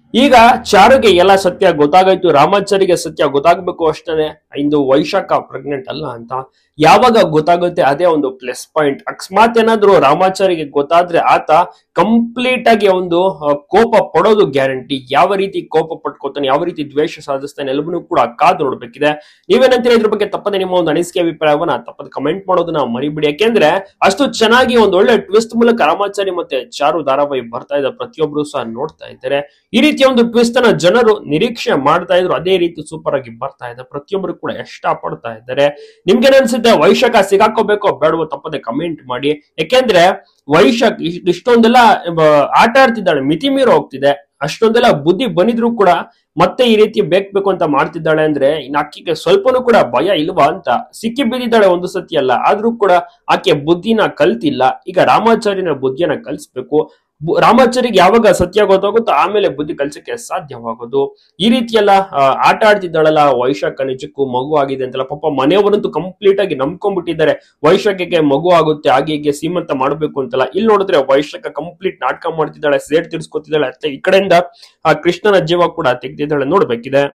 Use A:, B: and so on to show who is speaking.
A: ಈಗ ಚಾರುಗೆ ಎಲ್ಲ ಸತ್ಯ ಗೊತ್ತಾಗಾಯ್ತು, ರಾಮಾಚಾರಿಗೆ ಸತ್ಯ ಗೊತ್ತಾಗ್ಬೇಕು ಅಷ್ಟೇ. ಇಂದು ವೈಶಾಖ ಪ್ರೆಗ್ನೆಂಟ್ ಅಲ್ಲ ಅಂತ ಯಾವಾಗ ಗೊತ್ತಾಗುತ್ತೆ ಅದೇ ಒಂದು ಪ್ಲಸ್ ಪಾಯಿಂಟ್. ಅಕಸ್ಮಾತ್ ಏನಾದ್ರು ರಾಮಾಚಾರಿಗೆ ಗೊತ್ತಾದ್ರೆ ಆತ ಕಂಪ್ಲೀಟ್ ಆಗಿ ಒಂದು ಕೋಪ ಪಡೋದು ಗ್ಯಾರಂಟಿ. ಯಾವ ರೀತಿ ಕೋಪ ಪಟ್ಕೋತಾನೆ, ಯಾವ ರೀತಿ ದ್ವೇಷ ಸಾಧಿಸ್ತಾನೆ ಎಲ್ಲವನ್ನೂ ಕೂಡ ಕಾದು ನೋಡ್ಬೇಕಿದೆ. ನೀವೇನಂತೀರ ಇದ್ರ ಬಗ್ಗೆ ತಪ್ಪದೆ ನಿಮ್ಮ ಒಂದು ಅನಿಸಿಕೆ ಅಭಿಪ್ರಾಯವನ್ನ ತಪ್ಪದೆ ಕಮೆಂಟ್ ಮಾಡೋದನ್ನ ಮರಿಬಿಡಿ. ಯಾಕೆಂದ್ರೆ ಅಷ್ಟು ಚೆನ್ನಾಗಿ ಒಂದು ಒಳ್ಳೆ ಟ್ವಿಸ್ಟ್ ಮೂಲಕ ರಾಮಾಚಾರಿ ಮತ್ತೆ ಚಾರು ಧಾರಾವಾಹಿ ಬರ್ತಾ ಇದೆ, ಪ್ರತಿಯೊಬ್ರು ಸಹ ನೋಡ್ತಾ ಇದ್ದಾರೆ. ಈ ರೀತಿಯ ಒಂದು ಟ್ವಿಸ್ಟ್ ಅನ್ನ ಜನರು ನಿರೀಕ್ಷೆ ಮಾಡ್ತಾ ಇದ್ರು, ಅದೇ ರೀತಿ ಸೂಪರ್ ಆಗಿ ಬರ್ತಾ ಇದೆ, ಪ್ರತಿಯೊಬ್ರು ಕೂಡ ಇಷ್ಟ ಪಡ್ತಾ ಇದ್ದಾರೆ. ನಿಮ್ಗೆ ಅನ್ಸುತ್ತೆ ವೈಶಾಖ ಸಿಗಾಕೋಬೇಕೋ ಬೇಡವೋ ತಪ್ಪದೆ ಕಮೆಂಟ್ ಮಾಡಿ. ಯಾಕೆಂದ್ರೆ ವೈಶಾಖ್ ಇಷ್ಟೊಂದೆಲ್ಲ ಆಟ ಆಡ್ತಿದ್ದಾಳೆ, ಮಿತಿ ಮೀರಿ ಹೋಗ್ತಿದೆ, ಅಷ್ಟೊಂದೆಲ್ಲ ಬುದ್ಧಿ ಬಂದಿದ್ರು ಕೂಡ ಮತ್ತೆ ಈ ರೀತಿ ಬೇಕು ಅಂತ ಮಾಡ್ತಿದ್ದಾಳೆ ಅಂದ್ರೆ ಇನ್ನು ಆಕೆಗೆ ಸ್ವಲ್ಪನೂ ಕೂಡ ಭಯ ಇಲ್ವಾ ಅಂತ. ಸಿಕ್ಕಿ ಬಿದ್ದಿದ್ದಾಳೆ ಒಂದು ಸತಿ ಅಲ್ಲ, ಆದ್ರೂ ಕೂಡ ಆಕೆ ಬುದ್ಧಿನ ಕಲ್ತಿಲ್ಲ. ಈಗ ರಾಮಾಚಾರ್ಯನ ಬುದ್ಧಿಯನ್ನ ಕಲಿಸ್ಬೇಕು. ರಾಮಾಚಾರಿಗೆ ಯಾವಾಗ ಸತ್ಯ ಗೊತ್ತಾಗುತ್ತೋ ಆಮೇಲೆ ಬುದ್ಧಿ ಕಲ್ಸಕ್ಕೆ ಸಾಧ್ಯವಾಗೋದು. ಈ ರೀತಿ ಎಲ್ಲ ಆಟ ಆಡ್ತಿದ್ದಾಳಲ್ಲ ವೈಶಾಖ, ನಿಜಕ್ಕೂ ಮಗು ಆಗಿದೆ ಅಂತಲ್ಲ ಪಾಪ ಮನೆಯವರಂತೂ ಕಂಪ್ಲೀಟ್ ಆಗಿ ನಂಬ್ಕೊಂಡ್ಬಿಟ್ಟಿದ್ದಾರೆ. ವೈಶಾಖಕ್ಕೆ ಮಗು ಆಗುತ್ತೆ, ಹಾಗೆ ಹೀಗೆ ಸೀಮಂತ ಮಾಡ್ಬೇಕು ಅಂತಲ್ಲ. ಇಲ್ಲಿ ನೋಡಿದ್ರೆ ವೈಶಾಖ ಕಂಪ್ಲೀಟ್ ನಾಟಕ ಮಾಡ್ತಿದ್ದಾಳೆ, ಸೇಡ್ ತಿರ್ಸ್ಕೊತಿದ್ದಾಳೆ. ಈ ಕಡೆಯಿಂದ ಆ ಕೃಷ್ಣನ ಜೀವ ಕೂಡ ತೆಗ್ದಿದ್ದಾಳೆ, ನೋಡ್ಬೇಕಿದೆ.